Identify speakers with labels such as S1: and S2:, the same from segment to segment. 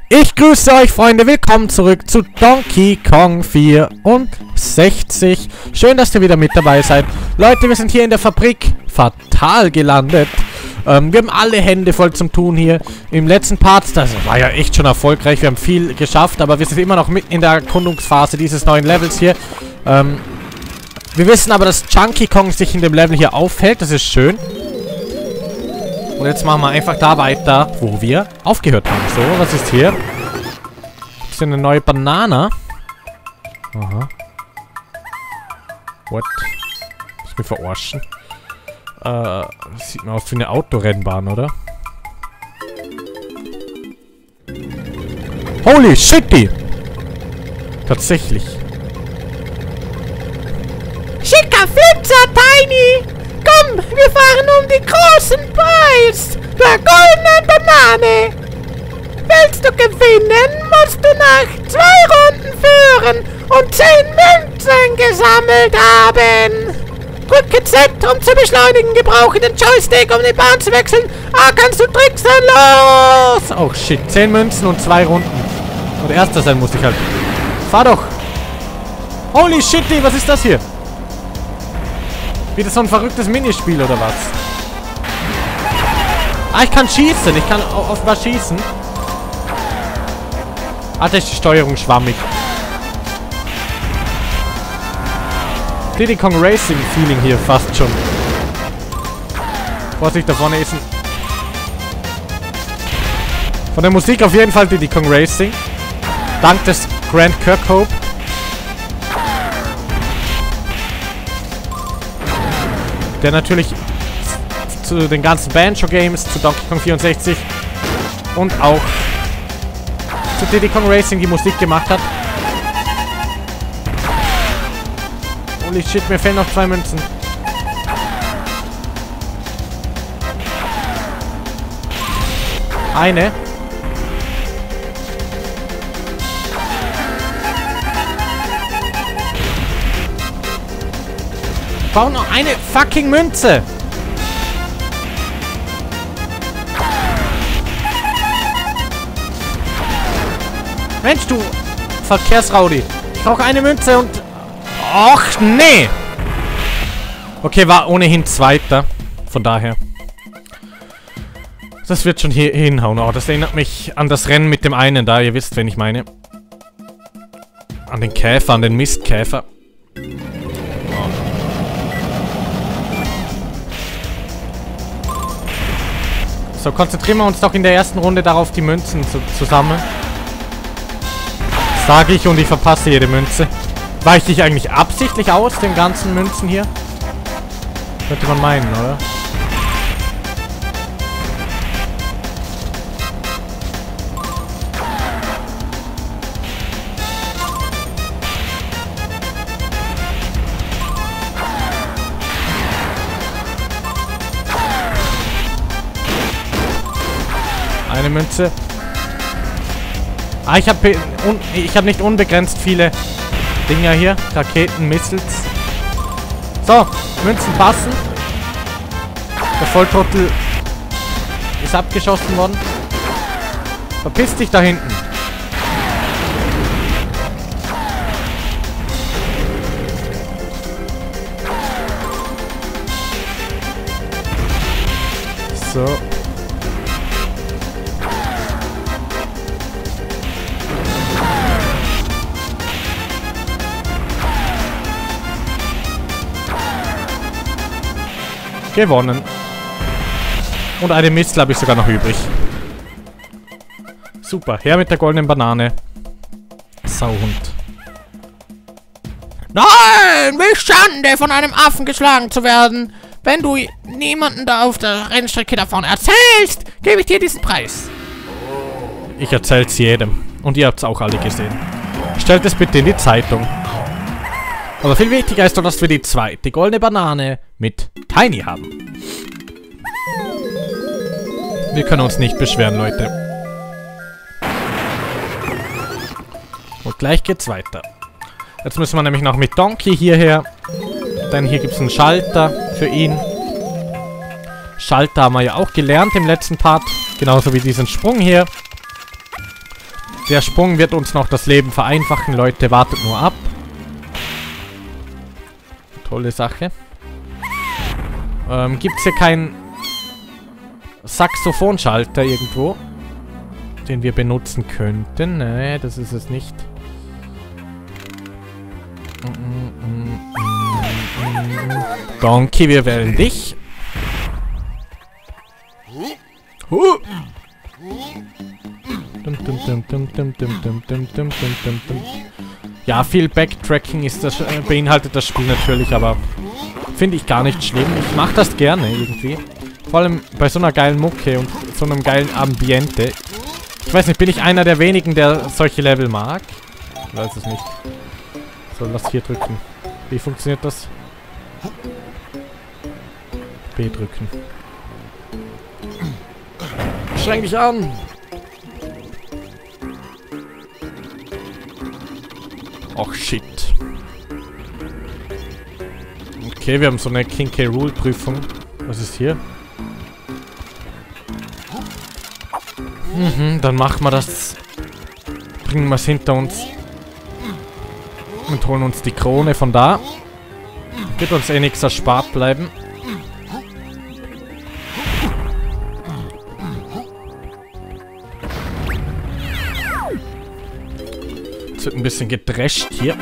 S1: Ich grüße euch, Freunde. Willkommen zurück zu Donkey Kong 64. Schön, dass ihr wieder mit dabei seid. Leute, wir sind hier in der Fabrik fatal gelandet. Wir haben alle Hände voll zum Tun hier. Im letzten Part, das war ja echt schon erfolgreich. Wir haben viel geschafft, aber wir sind immer noch mitten in der Erkundungsphase dieses neuen Levels hier. Wir wissen aber, dass Chunky Kong sich in dem Level hier aufhält. Das ist schön. Und jetzt machen wir einfach da weiter, wo wir aufgehört haben. So, was ist hier? Das ist eine neue Banane. Aha. What? Muss ich mich verarschen? Das sieht mir aus wie eine Autorennbahn, oder? Holy shitty! Tatsächlich.
S2: Schicker Flitzer, Tiny! Komm, wir fahren um den großen Preis! Der goldenen Banane! Willst du gewinnen, musst du nach 2 Runden führen und 10 Münzen gesammelt haben! Drücke Z, um zu beschleunigen. Gebrauche den Joystick, um die Bahn zu wechseln. Ah, kannst du tricksen? Los!
S1: Oh shit, 10 Münzen und 2 Runden. Und erster sein muss ich halt. Fahr doch! Holy shitty, was ist das hier? Wieder so ein verrücktes Minispiel oder was? Ah, ich kann schießen. Ich kann offenbar schießen. Ah, da ist die Steuerung schwammig. Diddy Kong Racing Feeling hier fast schon. Vorsicht, da vorne ist ein... Von der Musik auf jeden Fall Diddy Kong Racing. Dank des Grant Kirkhope. Der natürlich zu den ganzen Banjo-Games, zu Donkey Kong 64 und auch zu Diddy Kong Racing die Musik gemacht hat. Holy shit, mir fehlen noch 2 Münzen. Eine. Ich brauche noch eine fucking Münze. Mensch, du Verkehrsraudi. Ich brauche eine Münze und... Och, nee. Okay, war ohnehin Zweiter. Von daher. Das wird schon hier hinhauen. Oh, das erinnert mich an das Rennen mit dem einen da. Ihr wisst, wen ich meine. An den Käfer, an den Mistkäfer. So, konzentrieren wir uns doch in der ersten Runde darauf, die Münzen zu sammeln. Sage ich und ich verpasse jede Münze. Weiche ich eigentlich absichtlich aus, den ganzen Münzen hier? Könnte man meinen, oder? Eine Münze. Ah, ich habe nicht unbegrenzt viele Dinger hier. Raketen, Missiles. So, Münzen passen. Der Volltrottel ist abgeschossen worden. Verpiss dich da hinten. So. Gewonnen. Und eine Mistel habe ich sogar noch übrig. Super. Her mit der goldenen Banane. Sauhund.
S2: Nein! Wie Schande, von einem Affen geschlagen zu werden. Wenn du niemanden da auf der Rennstrecke davon erzählst, gebe ich dir diesen Preis.
S1: Ich erzähl's jedem. Und ihr habt's auch alle gesehen. Stellt es bitte in die Zeitung. Aber viel wichtiger ist doch, dass wir die goldene Banane mit Tiny haben. Wir können uns nicht beschweren, Leute. Und gleich geht's weiter. Jetzt müssen wir nämlich noch mit Donkey hierher. Denn hier gibt es einen Schalter für ihn. Schalter haben wir ja auch gelernt im letzten Part. Genauso wie diesen Sprung hier. Der Sprung wird uns noch das Leben vereinfachen, Leute. Wartet nur ab. Tolle Sache. Gibt es hier keinen Saxophonschalter irgendwo, den wir benutzen könnten? Nee, das ist es nicht. Donkey, wir wählen dich. Ja, viel Backtracking ist das, beinhaltet das Spiel natürlich, aber finde ich gar nicht schlimm. Ich mache das gerne irgendwie. Vor allem bei so einer geilen Mucke und so einem geilen Ambiente. Ich weiß nicht, bin ich einer der wenigen, der solche Level mag? Ich weiß es nicht. So, lass hier drücken. Wie funktioniert das? B drücken. Streng dich an! Och, shit. Okay, wir haben so eine King K. Rool Prüfung. Was ist hier? Dann machen wir das. Bringen wir es hinter uns. Und holen uns die Krone von da. Wird uns eh nichts erspart bleiben. Jetzt wird ein bisschen gedrescht hier.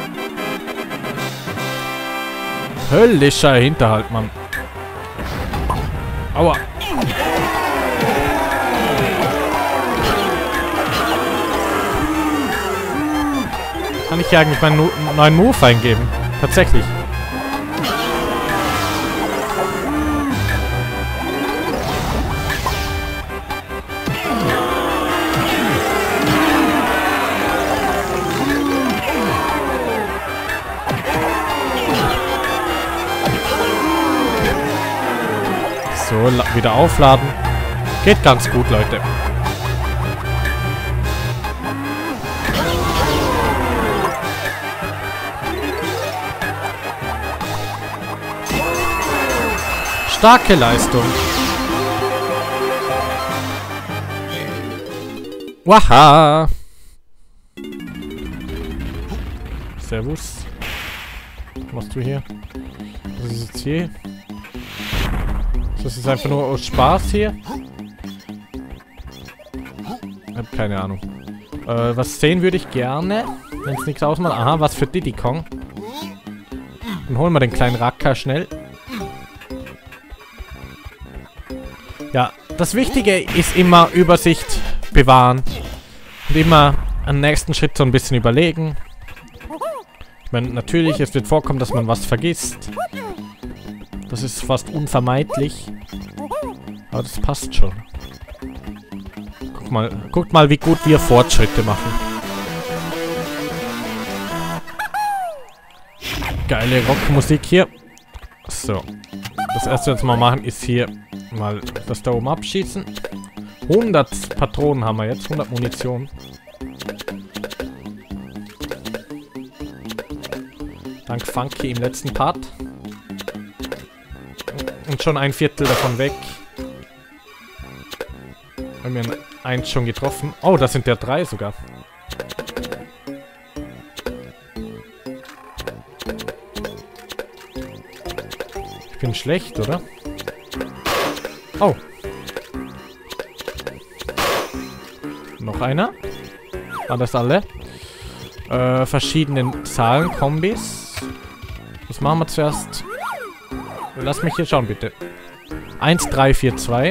S1: Höllischer Hinterhalt, Mann. Aua. Kann ich hier eigentlich meinen neuen Move eingeben? Tatsächlich. So, wieder aufladen. Geht ganz gut, Leute. Starke Leistung. Waha. Servus. Was machst du hier? Was ist jetzt hier? Das ist einfach nur aus Spaß hier. Ich hab keine Ahnung. Was sehen würde ich gerne, wenn es nichts ausmacht. Aha, was für Diddy Kong. Dann holen wir den kleinen Racker schnell. Ja, das Wichtige ist immer Übersicht bewahren. Und immer am nächsten Schritt so ein bisschen überlegen. Ich meine, natürlich, es wird vorkommen, dass man was vergisst. Das ist fast unvermeidlich. Aber das passt schon. Guckt mal, wie gut wir Fortschritte machen. Geile Rockmusik hier. So. Das erste, was wir machen, ist hier mal das da oben abschießen. 100 Patronen haben wir jetzt. 100 Munition. Dank Funky im letzten Part. Und schon ein Viertel davon weg. Haben wir eins schon getroffen. Oh, das sind ja 3 sogar. Ich bin schlecht, oder? Oh. Noch einer. War das alle? Verschiedene Zahlenkombis. Was machen wir zuerst? Lass mich hier schauen, bitte. 1, 3, 4, 2.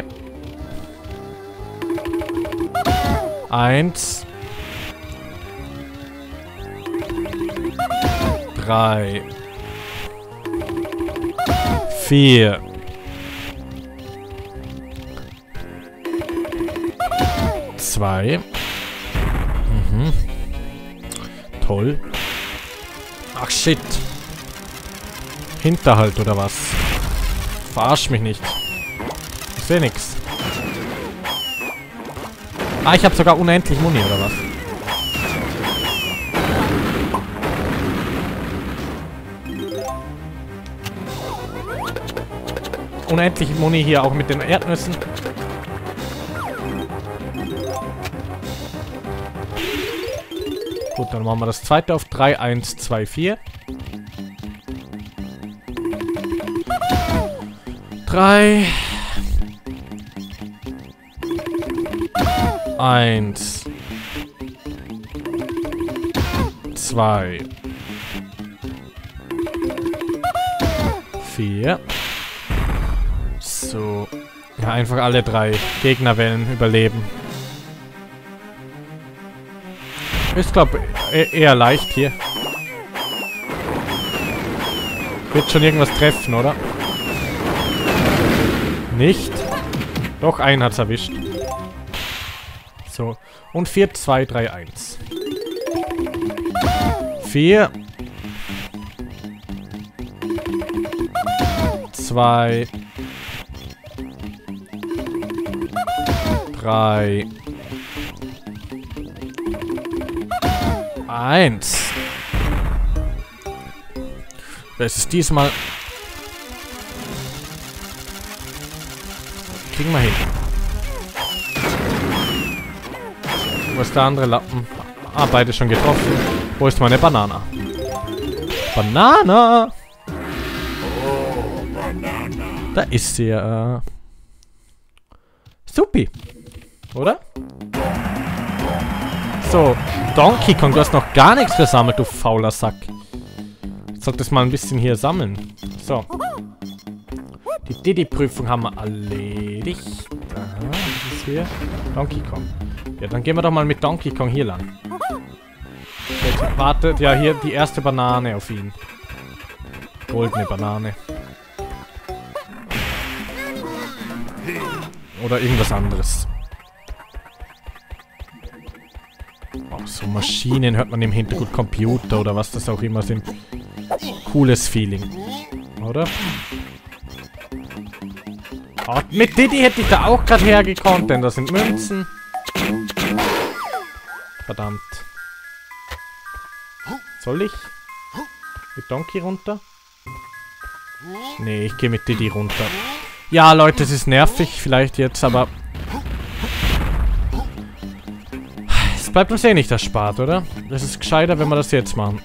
S1: 1. 3. 4. 2. Toll. Ach, shit. Hinterhalt, oder was? Verarsch mich nicht. Ich sehe nix. Ah, ich habe sogar unendlich Muni, oder was? Unendlich Muni hier auch mit den Erdnüssen. Gut, dann machen wir das zweite auf 3, 1, 2, 4. 3. 1. 2. 4. So. Ja, einfach alle 3 Gegnerwellen überleben. Ist, glaube ich, eher leicht hier. Wird schon irgendwas treffen, oder? Nicht. Doch, einen hat's erwischt. So. Und 4, 2, 3, 1. 4. 2. 3. 1. Das ist diesmal... Kriegen wir hin. Wo ist der andere Lappen? Ah, beide schon getroffen. Wo ist meine Banana? Banana! Oh, Banana. Da ist sie. Supi. Oder? So, Donkey Kong, du hast noch gar nichts versammelt, du fauler Sack. Du solltest mal ein bisschen hier sammeln. So. Die Diddy-Prüfung haben wir erledigt. Aha, was ist hier? Donkey Kong. Ja, dann gehen wir doch mal mit Donkey Kong hier lang. Jetzt wartet ja hier die erste Banane auf ihn. Goldene Banane. Oder irgendwas anderes. Oh, so Maschinen hört man im Hintergrund, Computer oder was das auch immer sind. Cooles Feeling. Oder? Oh, mit Diddy hätte ich da auch gerade hergekommen, denn das sind Münzen. Verdammt. Soll ich? Mit Donkey runter? Nee, ich gehe mit Diddy runter. Ja, Leute, es ist nervig vielleicht jetzt, aber... Es bleibt uns eh nicht erspart, oder? Das ist gescheiter, wenn wir das jetzt machen.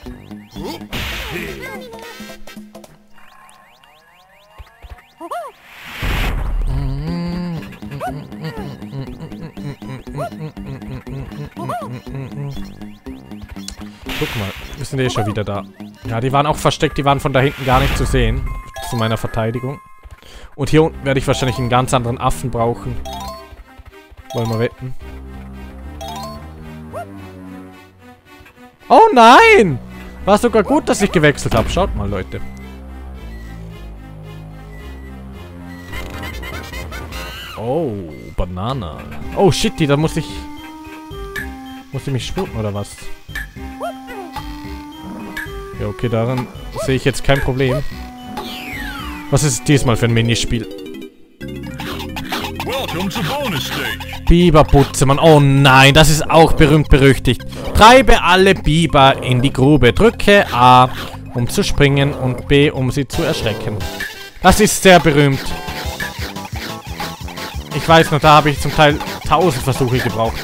S1: Guck mal, wir sind eh schon wieder da. Ja, die waren auch versteckt, die waren von da hinten gar nicht zu sehen. Zu meiner Verteidigung. Und hier unten werde ich wahrscheinlich einen ganz anderen Affen brauchen. Wollen wir wetten? Oh nein! War sogar gut, dass ich gewechselt habe. Schaut mal, Leute. Oh, Banana. Oh, shit, da muss ich... Muss ich mich sputen, oder was? Ja, okay, daran sehe ich jetzt kein Problem. Was ist diesmal für ein Minispiel? Biberputze, Mann. Oh nein, das ist auch berühmt-berüchtigt. Treibe alle Biber in die Grube. Drücke A, um zu springen, und B, um sie zu erschrecken. Das ist sehr berühmt. Ich weiß noch, da habe ich zum Teil 1000 Versuche gebraucht.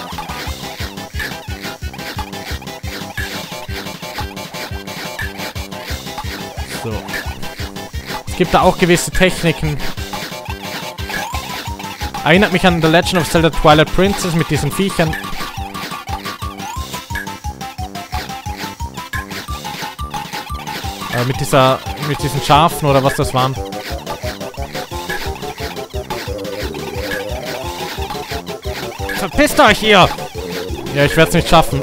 S1: So. Es gibt da auch gewisse Techniken. Erinnert mich an The Legend of Zelda Twilight Princess mit diesen Viechern. Mit diesen Schafen oder was das waren. Verpisst euch, ihr! Ja, ich werde es nicht schaffen.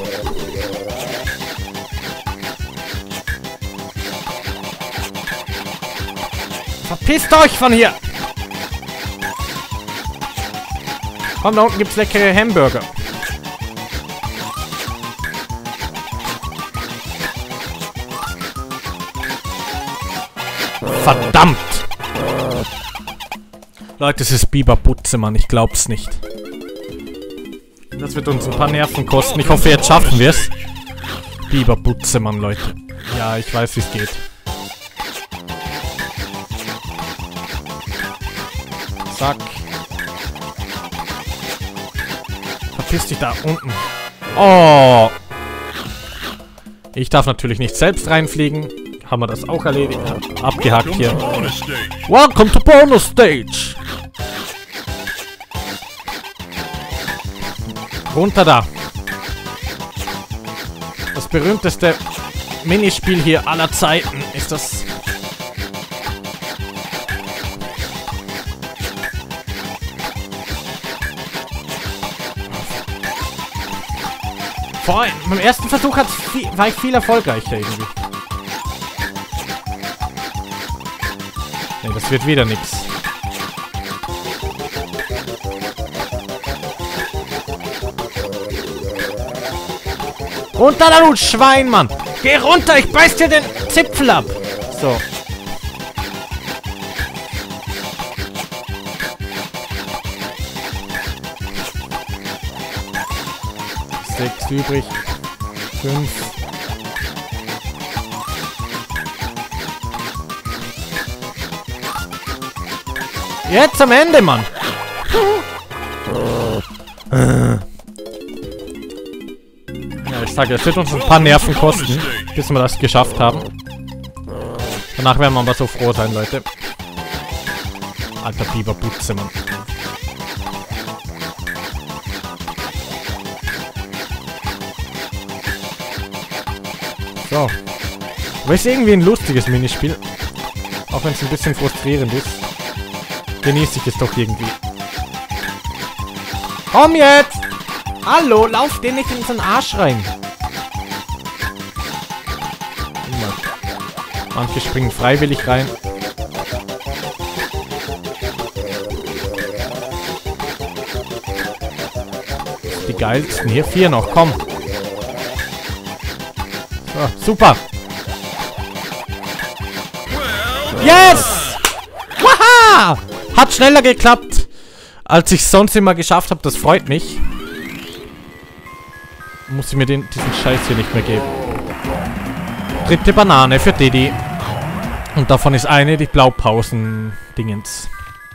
S1: Verpisst euch von hier! Komm, da unten gibt's leckere Hamburger. Verdammt! Leute, es ist Biberputze, Mann. Ich glaub's nicht. Das wird uns ein paar Nerven kosten. Ich hoffe, jetzt schaffen wir es. Biberputze, Mann, Leute. Ja, ich weiß, wie es geht. Zack. Verpiss dich da unten. Oh! Ich darf natürlich nicht selbst reinfliegen. Haben wir das auch erledigt? Abgehakt hier. Welcome to Bonus Stage! Runter da. Das berühmteste Minispiel hier aller Zeiten ist das. Vorhin, beim ersten Versuch war ich viel erfolgreicher irgendwie. Nee, das wird wieder nix. Runter da, du Schwein, Mann! Geh runter, ich beiß dir den Zipfel ab! So. Sechs übrig. 5. Jetzt am Ende, Mann! Ja, ich sage, es wird uns ein paar Nerven kosten, bis wir das geschafft haben. Danach werden wir aber so froh sein, Leute. Alter Biberbutze, Mann. So. Aber ist irgendwie ein lustiges Minispiel. Auch wenn es ein bisschen frustrierend ist. Genieße ich es doch irgendwie. Komm jetzt! Hallo, lauf den nicht in so einen Arsch rein. Manche springen freiwillig rein. Die geilsten. Hier 4 noch, komm. So, super. Yes! Waha! Hat schneller geklappt, als ich sonst immer geschafft habe. Das freut mich. Muss ich mir diesen Scheiß hier nicht mehr geben. Dritte Banane für Diddy. Und davon ist eine die Blaupausen-Dingens.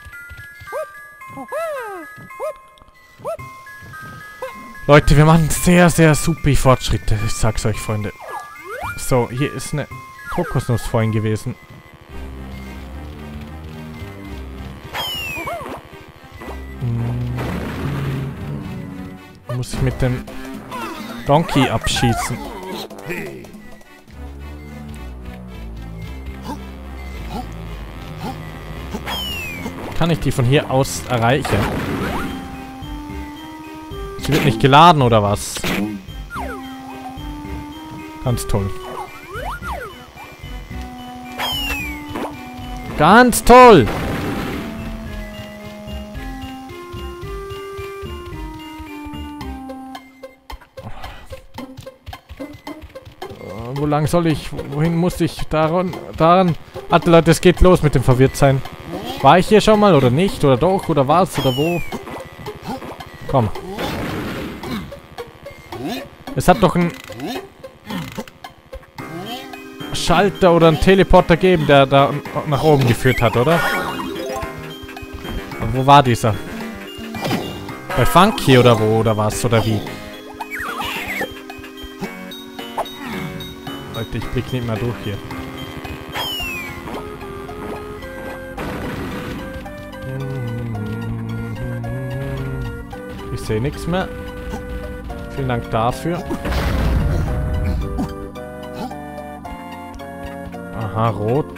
S1: Leute, wir machen sehr, sehr super Fortschritte. Ich sag's euch, Freunde. So, hier ist eine Kokosnuss vorhin gewesen. Muss ich mit dem Donkey abschießen. Kann ich die von hier aus erreichen? Sie wird nicht geladen, oder was? Ganz toll. Ganz toll! Wo lang soll ich? Wohin muss ich? Daran? Warte, Leute, es geht los mit dem Verwirrtsein. War ich hier schon mal oder nicht? Oder doch? Oder was? Oder wo? Komm. Es hat doch einen Schalter oder einen Teleporter gegeben, der da nach oben geführt hat, oder? Aber wo war dieser? Bei Funky oder wo? Oder was? Oder wie? Leute, ich blick nicht mehr durch hier. Ich sehe nichts mehr. Vielen Dank dafür. Aha, rot.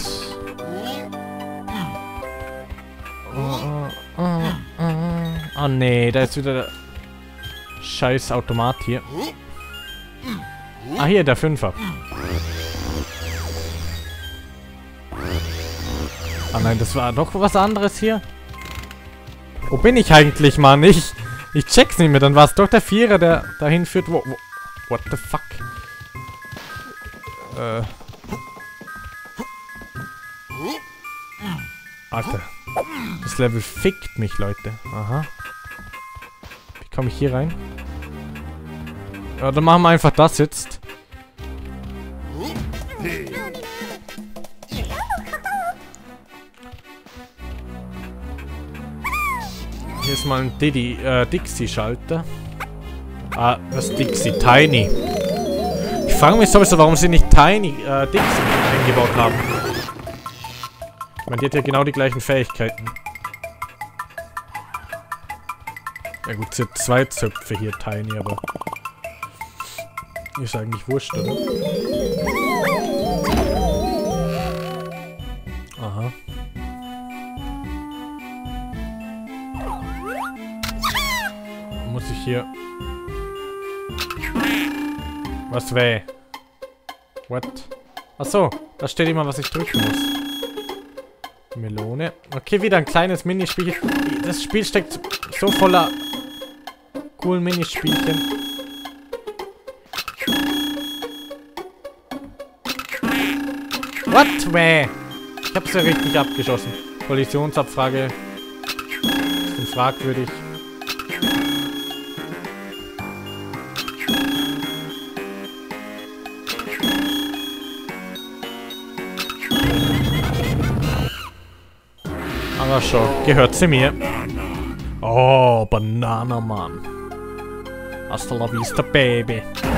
S1: Oh nee, da ist wieder der scheiß Automat hier. Ah, hier, der 5er. Ah nein, das war doch was anderes hier. Wo bin ich eigentlich, Mann? Ich check's nicht mehr. Dann war es doch der 4er, der dahin führt. What the fuck? Alter. Das Level fickt mich, Leute. Aha. Wie komme ich hier rein? Ja, dann machen wir einfach das jetzt. Hier ist mal ein Dixie-Schalter. Ah, das Dixie Tiny. Ich frage mich sowieso, warum sie nicht Tiny Dings eingebaut haben. Ich meine, die hat ja genau die gleichen Fähigkeiten. Ja gut, sie hat 2 Zöpfe hier, Tiny, aber... Ist eigentlich wurscht, oder? Aha. Muss ich hier... Was weh? What? Achso, da steht immer, was ich drücken muss. Melone. Okay, wieder ein kleines Minispiel. Das Spiel steckt so voller coolen Minispielchen. What? Weh? Ich hab's ja richtig abgeschossen. Kollisionsabfrage. Bisschen fragwürdig. Aber schon, gehört sie mir. Oh, Banana Mann. Hasta la vista, Baby.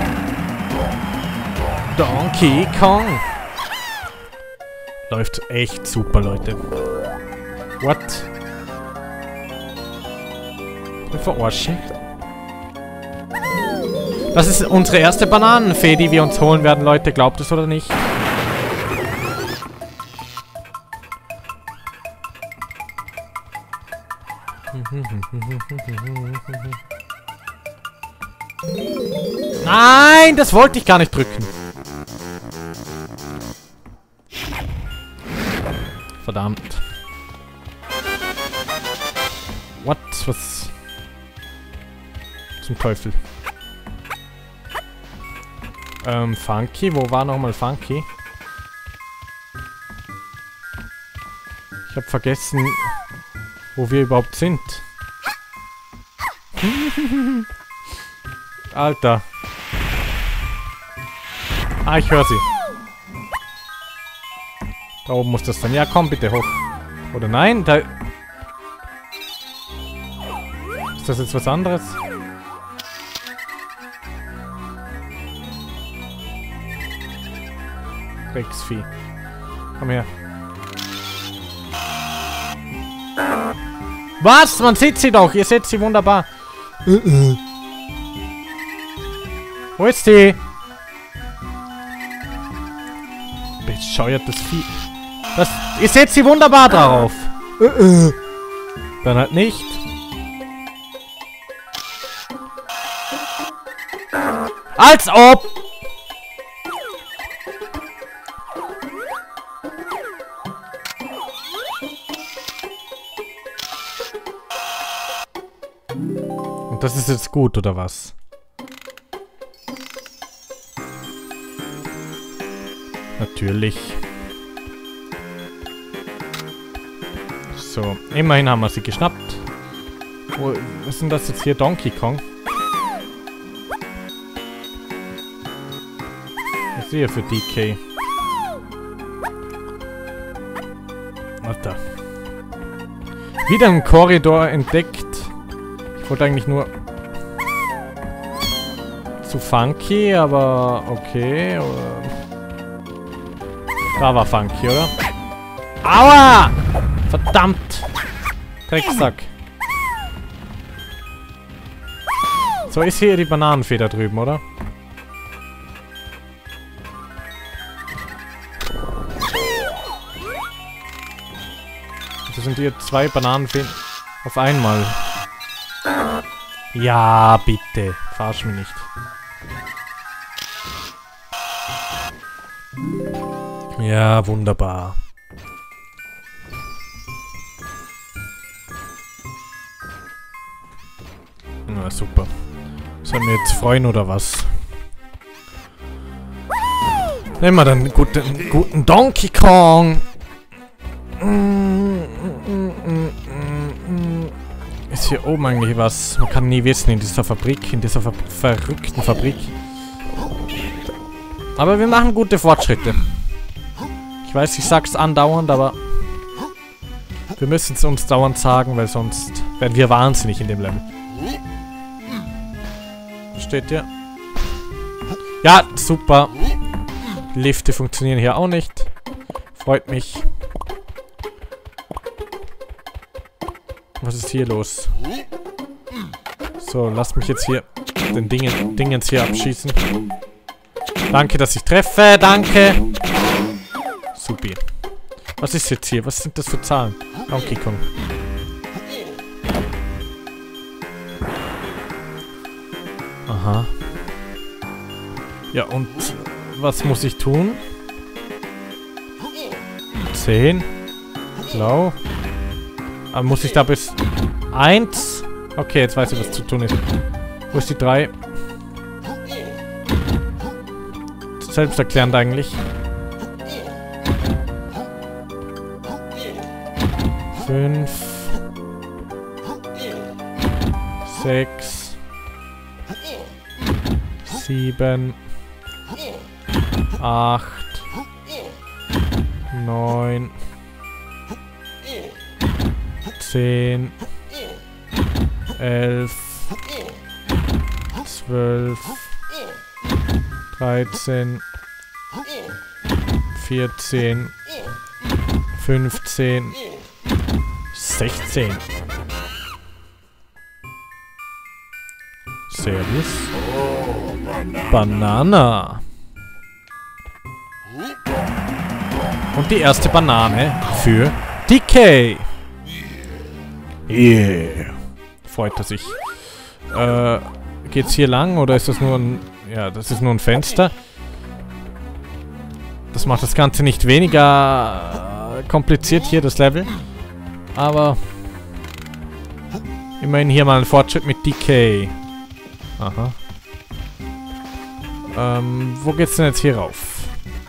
S1: Donkey Kong. Läuft echt super, Leute. What? Wir verarschen. Das ist unsere erste Bananenfee, die wir uns holen werden, Leute. Glaubt es oder nicht? Nein, das wollte ich gar nicht drücken. Verdammt. What? Was? Zum Teufel. Funky? Wo war nochmal Funky? Ich habe vergessen, wo wir überhaupt sind. Alter. Ah, ich höre sie. Da oben muss das sein. Ja, komm bitte hoch. Oder nein? Da... Ist das jetzt was anderes? Drecksvieh. Komm her. Was? Man sieht sie doch. Ihr seht sie wunderbar. Wo ist sie? Bescheuertes Vieh. Das, ihr seht sie wunderbar drauf. Dann halt nicht. Als ob! Und das ist jetzt gut, oder was? Natürlich. So, immerhin haben wir sie geschnappt. Wo ist denn das jetzt hier? Donkey Kong? Was ist hier für DK? Alter. Wieder ein Korridor entdeckt. Ich wollte eigentlich nur zu Funky, aber okay. Da war Funky, oder? Aua! Verdammt! Drecksack. So, ist hier die Bananenfee da drüben, oder? Das sind hier 2 Bananenfeen auf einmal. Ja, bitte. Verarsch mich nicht. Ja, wunderbar. Na, super. Sollen wir jetzt freuen, oder was? Nehmen wir dann guten Donkey Kong. Ist hier oben eigentlich was? Man kann nie wissen in dieser Fabrik, in dieser verrückten Fabrik. Aber wir machen gute Fortschritte. Ich weiß, ich sag's andauernd, aber wir müssen es uns dauernd sagen, weil sonst werden wir wahnsinnig in dem Level. Versteht ihr? Ja, super. Die Lifte funktionieren hier auch nicht. Freut mich. Was ist hier los? So, lass mich jetzt hier den Dingens hier abschießen. Danke, dass ich treffe. Danke. Supi. Was ist jetzt hier? Was sind das für Zahlen? Donkey Kong. Aha. Ja, und was muss ich tun? 10. Blau. Aber muss ich da bis 1? Okay, jetzt weiß ich, was zu tun ist. Wo ist die 3? Selbsterklärend eigentlich. 5. 6. 7. 8. 9. 10. 11. 12. 13. 14. 15. 16. Servus. Banana. Und die erste Banane für DK. Yeah. Freut er sich. Geht's hier lang oder ist das nur ein... Ja, das ist nur ein Fenster. Das macht das Ganze nicht weniger kompliziert hier, das Level. Aber immerhin hier mal ein Fortschritt mit DK. Aha. Wo geht's denn jetzt hier rauf?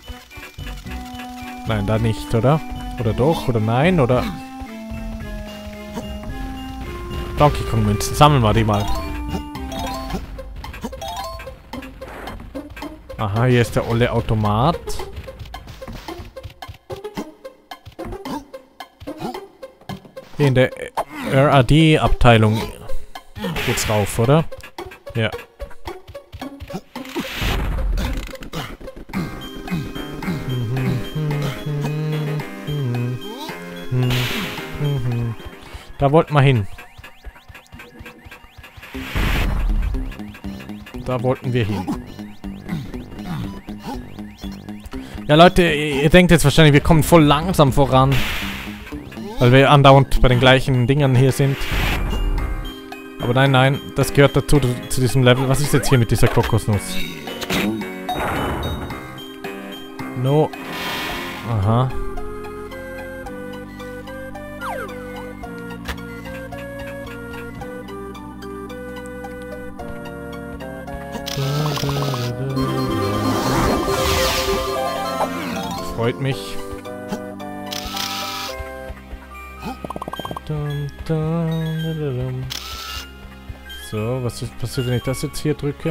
S1: Nein, da nicht, oder? Oder doch? Oder nein? Oder... Donkey Kong Münzen. Sammeln wir die mal. Aha, hier ist der olle Automat. Hier in der RAD-Abteilung geht's rauf, oder? Ja. Da wollten wir hin. Da wollten wir hin. Ja, Leute, ihr denkt jetzt wahrscheinlich, wir kommen voll langsam voran. Weil wir andauernd bei den gleichen Dingern hier sind. Aber nein, nein, das gehört dazu, zu diesem Level. Was ist jetzt hier mit dieser Kokosnuss? No. Aha. Freut mich. So, was passiert, wenn ich das jetzt hier drücke?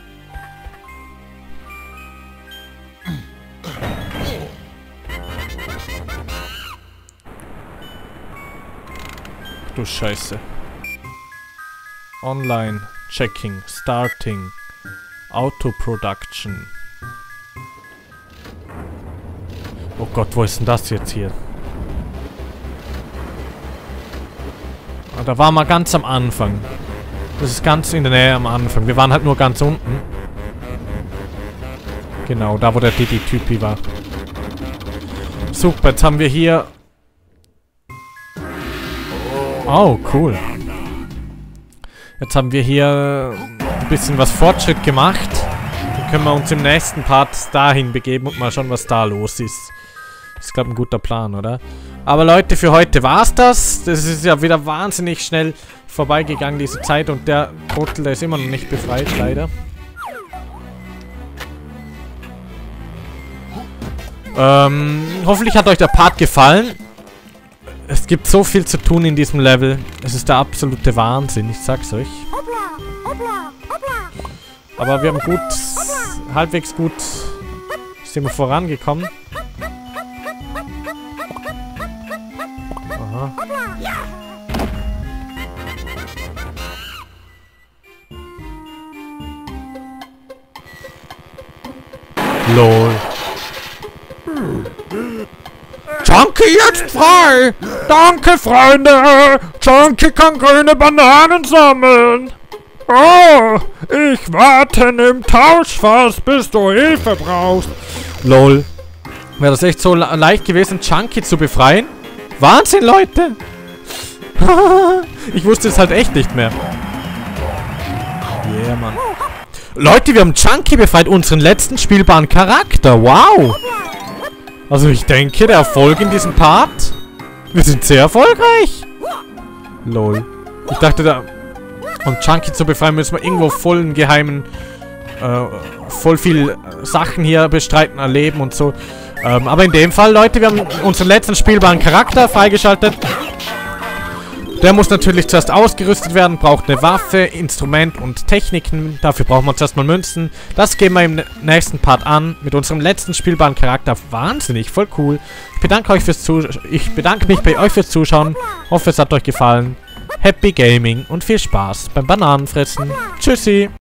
S1: Du Scheiße. Online, Checking, Starting, Auto Production. Oh Gott, wo ist denn das jetzt hier? Ah, da waren wir ganz am Anfang. Das ist ganz in der Nähe am Anfang. Wir waren halt nur ganz unten. Genau, da wo der Diddy-Typi war. Super, jetzt haben wir hier... Oh, cool. Jetzt haben wir hier ein bisschen was Fortschritt gemacht. Dann können wir uns im nächsten Part dahin begeben und mal schauen, was da los ist. Das ist, glaube ich, ein guter Plan, oder? Aber Leute, für heute war's das. Das ist ja wieder wahnsinnig schnell vorbeigegangen, diese Zeit. Und der Trottel, der ist immer noch nicht befreit, leider. Hoffentlich hat euch der Part gefallen. Es gibt so viel zu tun in diesem Level. Es ist der absolute Wahnsinn, ich sag's euch. Aber wir haben halbwegs gut sind wir vorangekommen. Aha. Lol. Chunky jetzt frei! Danke, Freunde! Chunky kann grüne Bananen sammeln! Oh, ich warte im Tauschfass, bis du Hilfe brauchst. Lol. Wäre das echt so leicht gewesen, Chunky zu befreien? Wahnsinn, Leute! Ich wusste es halt echt nicht mehr. Yeah, Mann. Leute, wir haben Chunky befreit, unseren letzten spielbaren Charakter. Wow! Also ich denke, der Erfolg in diesem Part... Wir sind sehr erfolgreich! Lol. Ich dachte, um Chunky zu befreien, müssen wir irgendwo vollen geheimen... voll viel Sachen hier bestreiten, erleben und so. Aber in dem Fall, Leute, wir haben unseren letzten spielbaren Charakter freigeschaltet. Der muss natürlich zuerst ausgerüstet werden, braucht eine Waffe, Instrument und Techniken. Dafür brauchen wir zuerst mal Münzen. Das gehen wir im nächsten Part an. Mit unserem letzten spielbaren Charakter. Wahnsinnig, voll cool. Ich bedanke mich bei euch fürs Zuschauen. Hoffe, es hat euch gefallen. Happy Gaming und viel Spaß beim Bananenfressen. Tschüssi.